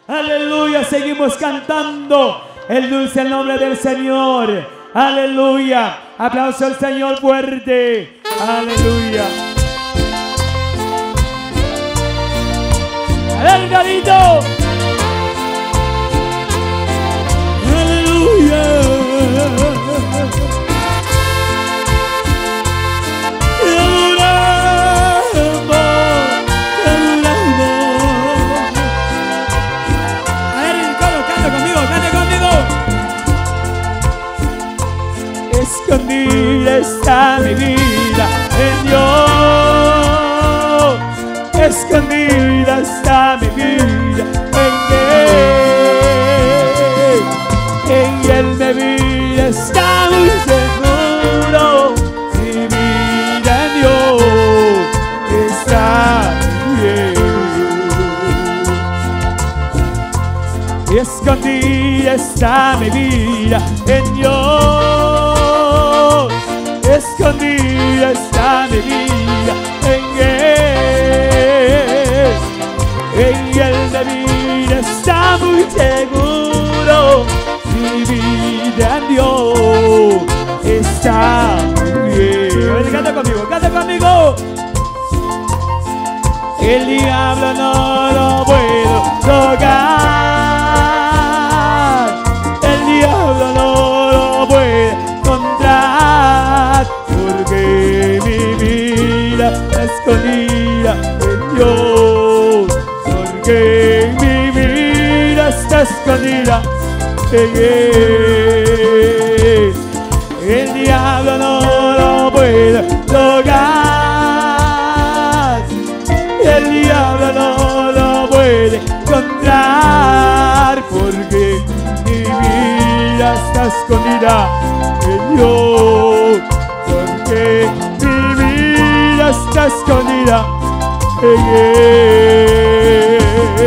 Aleluya, seguimos cantando el dulce nombre del Señor. Aleluya, aplauso al Señor fuerte. Aleluya. ¡El garito! ¡Aleluya! ¡Te adoramos! ¡Te adoramos! A ver, el coro, canta conmigo, canta conmigo. Escondida está mi vida en Dios. Escondida está mi vida en Él me vida está muy seguro. Mi vida en Dios está bien. Escondida está mi vida en Dios. Escondida está mi vida en Él. En Él mi vida está muy seguro. Mi vida en Dios está bien. A ver, canta conmigo, canta conmigo. El diablo no lo puedo tocar. El diablo no lo puede encontrar, porque mi vida está escondida en Dios. Porque mi vida está escondida en Él. El diablo no lo puede tocar. El diablo no lo puede encontrar, porque mi vida está escondida en Dios. Porque mi vida está escondida en Él.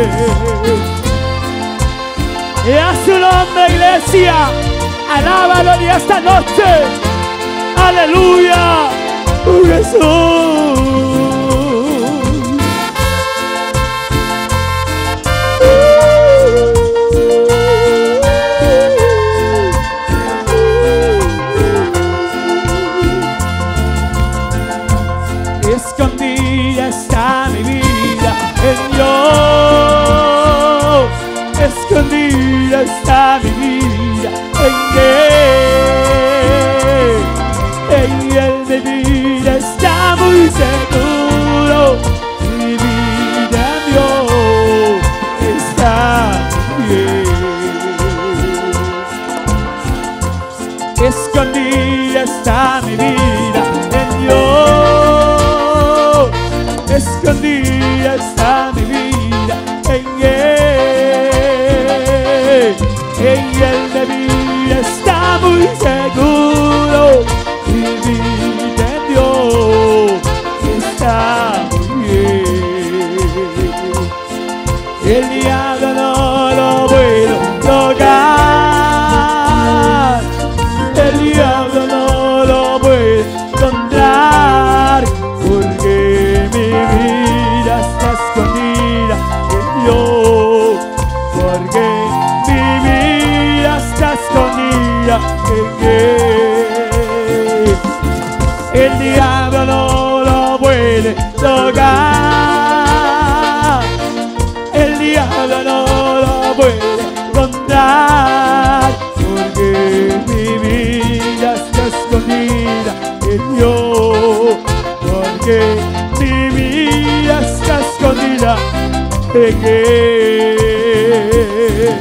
Y a su nombre, iglesia, alábalo y esta noche. Aleluya, por Jesús. Escondida está mi vida en Dios. Escondida está mi vida en Él. En Él mi vida está muy seguro. Mi vida en Dios está bien. Escondida está mi vida en Dios. Escondida está mi vida en Él. En Él mi vida está muy seguro. Mi vida en Dios está muy bien. El diablo no lo puedo tocar. El diablo no lo puede encontrar, porque mi vida está escondida en Dios. Porque mi vida está escondida en Él. El diablo no lo puede tocar. El diablo no lo puede encontrar, porque mi vida está escondida en Dios. Porque mi vida está escondida en Él.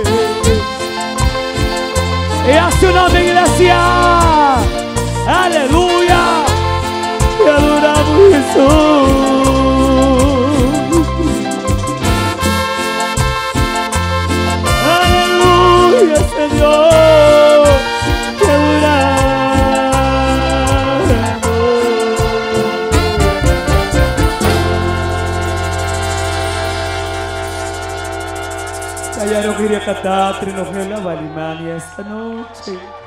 Y a su nombre, iglesia, aleluya, te adoramos, Jesús. Aleluya, Señor, te adoramos. Kaya no quería cantar Trinogela Balimania esta noche.